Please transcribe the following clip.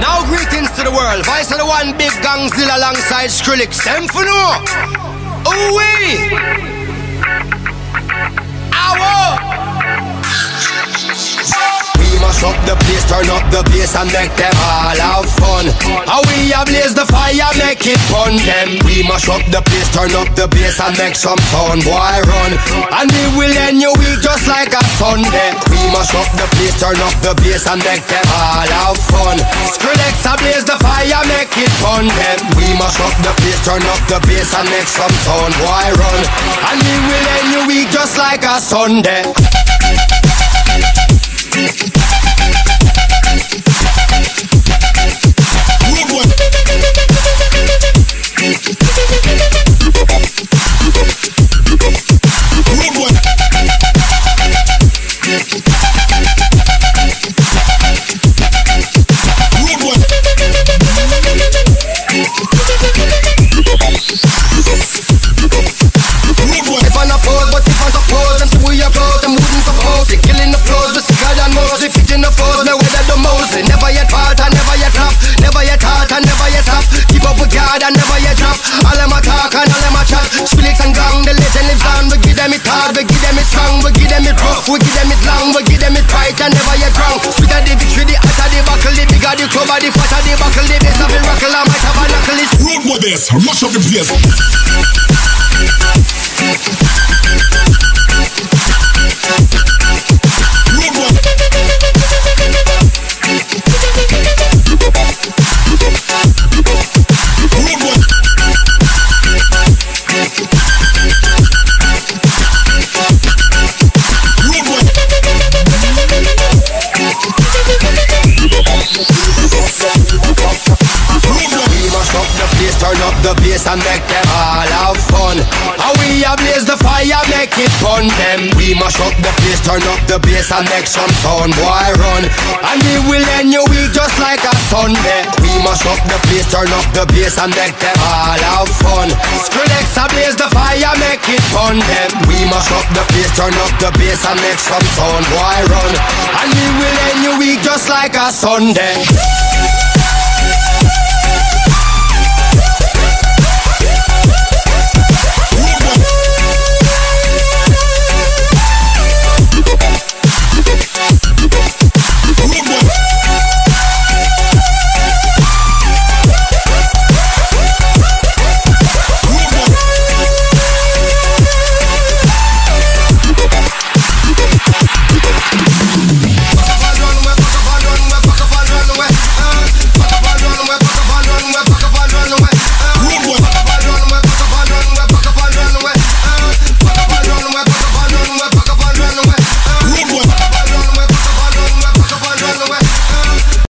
Now greetings to the world. Vice of the one big gangzilla alongside Skrillex. Them for no. Ooh-wee. Ow. We mash up the place, turn up the bass and make them all have fun. How we ablaze the fire, make it fun them. We mash up the place, turn up the bass and make some sound, boy run. And we will end your week just like a Sunday. We mash up the place, turn up the bass and make them all have fun. Skrillex ablaze the fire, make it fun them. We mash up the place, turn up the bass and make some sound, boy run. And we will end your week just like a Sunday. If I not pose, but if I suppose, them see we applaud, them wouldn't suppose. They killing the flows, we sicker than most. We fit in the foes, no weather the most. Never yet part and never yet flop. Never yet hard and never yet stop. Keep up with God and never yet drop. All them a talk and all them a chat. Skrillex and gang, the legend lives on. We give them it hard, we give them it strong. We give them it rough, we give them it long. We give them it right and never yet wrong. Sweeter the victory, the hotter the buckle. The bigger the cover, the fatter the buckle. The base of the rockle, I might have a knuckle. It's road with this, rush up the place. Turn up the bass and make them all have fun. How we ablaze the fire, make it fun them. We mash up the place, turn up the bass and make some sound, boy run. And we will end your week just like a Sunday. We mash up the place, turn up the bass and make them all have fun. Skrillex ablaze the fire, make it fun them. We mash up the place, turn up the bass and make some sound, boy run. And we will end your week just like a Sunday.